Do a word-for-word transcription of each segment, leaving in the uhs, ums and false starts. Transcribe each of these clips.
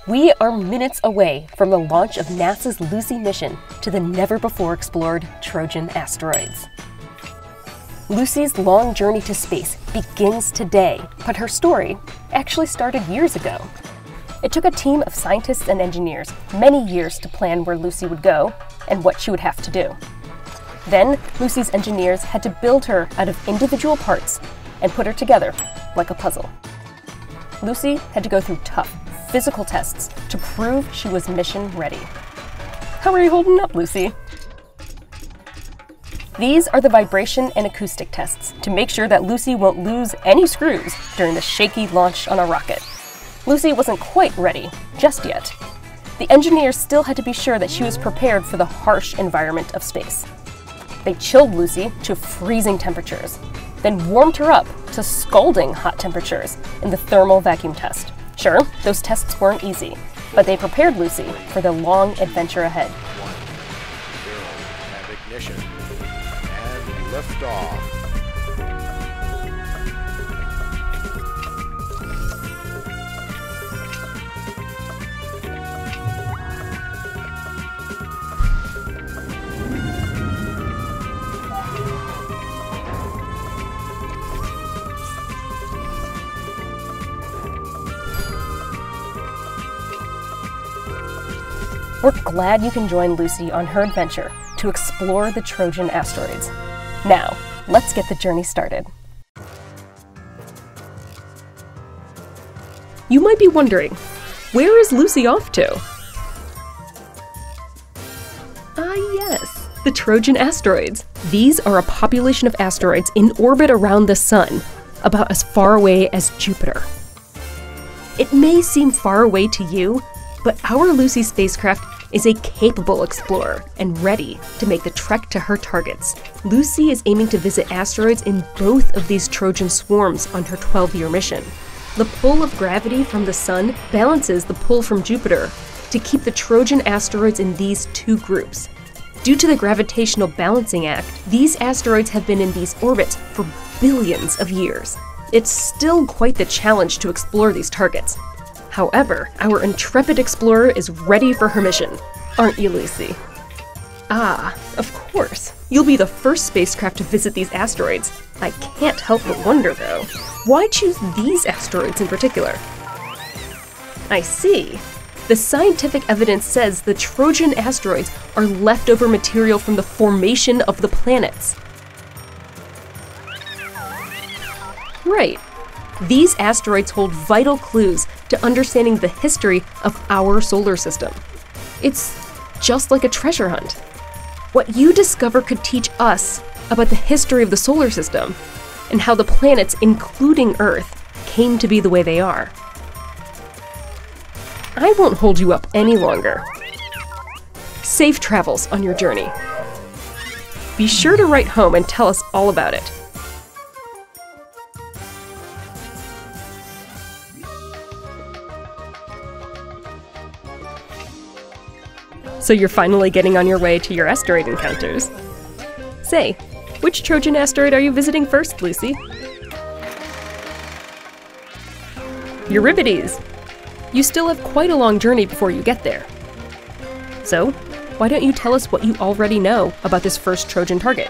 We are minutes away from the launch of NASA's Lucy mission to the never-before-explored Trojan Asteroids. Lucy's long journey to space begins today, but her story actually started years ago. It took a team of scientists and engineers many years to plan where Lucy would go and what she would have to do. Then, Lucy's engineers had to build her out of individual parts and put her together like a puzzle. Lucy had to go through tough physical tests to prove she was mission ready. How are you holding up, Lucy? These are the vibration and acoustic tests to make sure that Lucy won't lose any screws during the shaky launch on a rocket. Lucy wasn't quite ready just yet. The engineers still had to be sure that she was prepared for the harsh environment of space. They chilled Lucy to freezing temperatures, then warmed her up to scalding hot temperatures in the thermal vacuum test. Sure, those tests weren't easy, but they prepared Lucy for the long adventure ahead. One, zero, have ignition, and lift off. We're glad you can join Lucy on her adventure to explore the Trojan asteroids. Now, let's get the journey started. You might be wondering, where is Lucy off to? Ah yes, the Trojan asteroids. These are a population of asteroids in orbit around the Sun, about as far away as Jupiter. It may seem far away to you, but our Lucy spacecraft is a capable explorer and ready to make the trek to her targets. Lucy is aiming to visit asteroids in both of these Trojan swarms on her twelve-year mission. The pull of gravity from the Sun balances the pull from Jupiter to keep the Trojan asteroids in these two groups. Due to the gravitational balancing act, these asteroids have been in these orbits for billions of years. It's still quite the challenge to explore these targets. However, our intrepid explorer is ready for her mission. Aren't you, Lucy? Ah, of course. You'll be the first spacecraft to visit these asteroids. I can't help but wonder, though, why choose these asteroids in particular? I see. The scientific evidence says the Trojan asteroids are leftover material from the formation of the planets. Right. These asteroids hold vital clues to understanding the history of our solar system. It's just like a treasure hunt. What you discover could teach us about the history of the solar system and how the planets, including Earth, came to be the way they are. I won't hold you up any longer. Safe travels on your journey. Be sure to write home and tell us all about it. So you're finally getting on your way to your asteroid encounters. Say, which Trojan asteroid are you visiting first, Lucy? Euripides! You still have quite a long journey before you get there. So, why don't you tell us what you already know about this first Trojan target?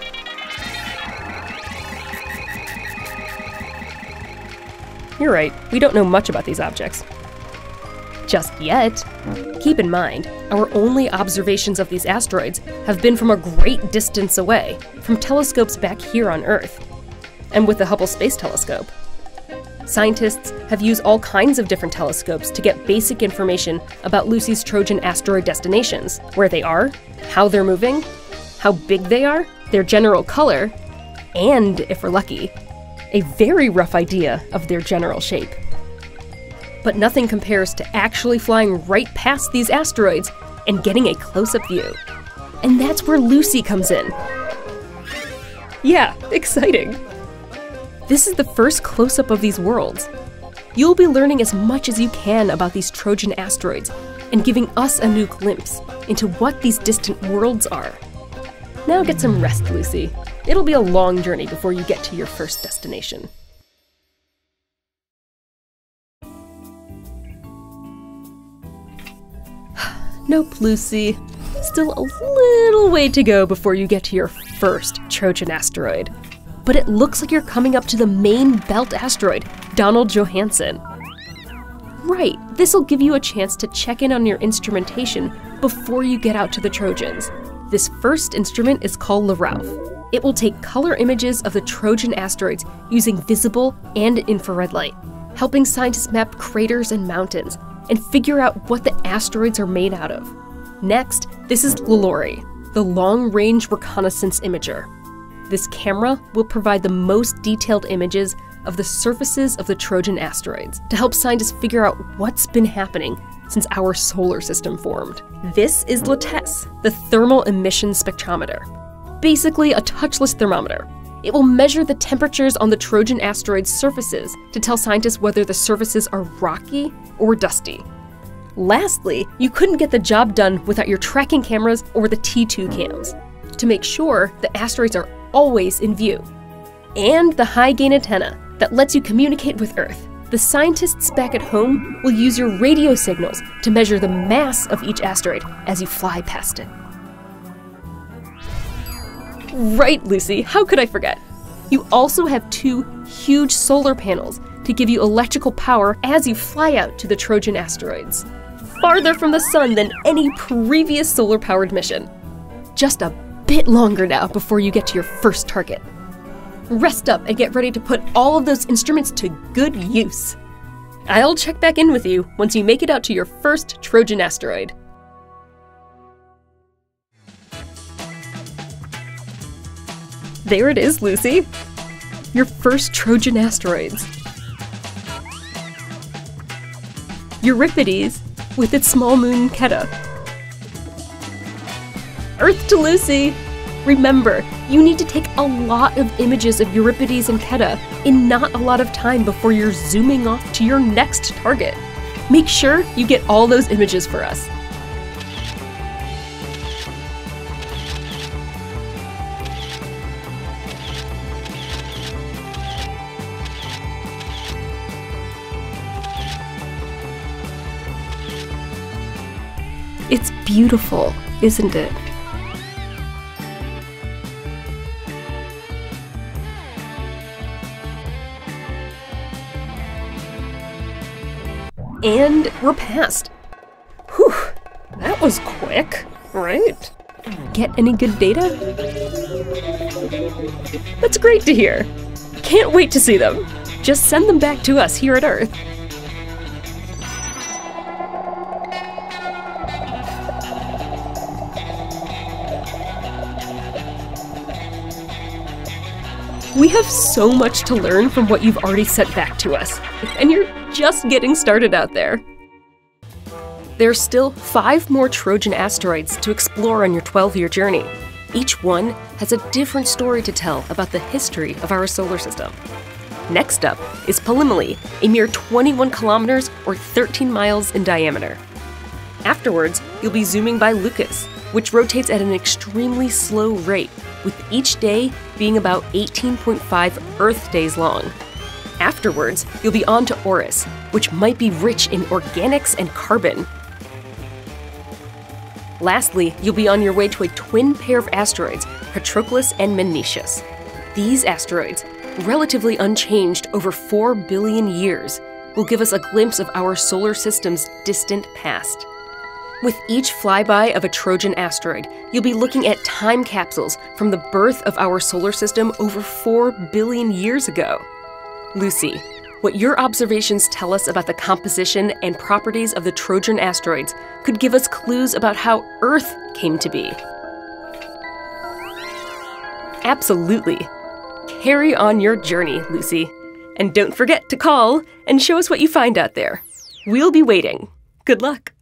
You're right, we don't know much about these objects. Just yet. Keep in mind, our only observations of these asteroids have been from a great distance away, from telescopes back here on Earth, and with the Hubble Space Telescope. Scientists have used all kinds of different telescopes to get basic information about Lucy's Trojan asteroid destinations, where they are, how they're moving, how big they are, their general color, and, if we're lucky, a very rough idea of their general shape. But nothing compares to actually flying right past these asteroids and getting a close-up view. And that's where Lucy comes in. Yeah, exciting. This is the first close-up of these worlds. You'll be learning as much as you can about these Trojan asteroids and giving us a new glimpse into what these distant worlds are. Now get some rest, Lucy. It'll be a long journey before you get to your first destination. Nope, Lucy. Still a little way to go before you get to your first Trojan asteroid. But it looks like you're coming up to the main belt asteroid, Donald Johansen. Right, this'll give you a chance to check in on your instrumentation before you get out to the Trojans. This first instrument is called Le Ralph. It will take color images of the Trojan asteroids using visible and infrared light, helping scientists map craters and mountains and figure out what the asteroids are made out of. Next, this is LORI, the Long-Range Reconnaissance Imager. This camera will provide the most detailed images of the surfaces of the Trojan asteroids to help scientists figure out what's been happening since our solar system formed. This is Lentz, the Thermal Emission Spectrometer. Basically a touchless thermometer. It will measure the temperatures on the Trojan asteroid's surfaces to tell scientists whether the surfaces are rocky or dusty. Lastly, you couldn't get the job done without your tracking cameras or the T two cams to make sure the asteroids are always in view. And the high-gain antenna that lets you communicate with Earth. The scientists back at home will use your radio signals to measure the mass of each asteroid as you fly past it. Right, Lucy, how could I forget? You also have two huge solar panels to give you electrical power as you fly out to the Trojan asteroids. Farther from the sun than any previous solar-powered mission. Just a bit longer now before you get to your first target. Rest up and get ready to put all of those instruments to good use. I'll check back in with you once you make it out to your first Trojan asteroid. There it is, Lucy. Your first Trojan asteroids. Euripides with its small moon Keta. Earth to Lucy! Remember, you need to take a lot of images of Euripides and Keta in not a lot of time before you're zooming off to your next target. Make sure you get all those images for us. It's beautiful, isn't it? And we're past. Whew, that was quick, right? Get any good data? That's great to hear. Can't wait to see them. Just send them back to us here at Earth. We have so much to learn from what you've already sent back to us, and you're just getting started out there. There's still five more Trojan asteroids to explore on your twelve-year journey. Each one has a different story to tell about the history of our solar system. Next up is Polimile, a mere twenty-one kilometers or thirteen miles in diameter. Afterwards, you'll be zooming by Lucas, which rotates at an extremely slow rate, with each day being about eighteen point five Earth days long. Afterwards, you'll be on to Oris, which might be rich in organics and carbon. Lastly, you'll be on your way to a twin pair of asteroids, Patroclus and Menetius. These asteroids, relatively unchanged over four billion years, will give us a glimpse of our solar system's distant past. With each flyby of a Trojan asteroid, you'll be looking at time capsules from the birth of our solar system over four billion years ago. Lucy, what your observations tell us about the composition and properties of the Trojan asteroids could give us clues about how Earth came to be. Absolutely. Carry on your journey, Lucy. And don't forget to call and show us what you find out there. We'll be waiting. Good luck.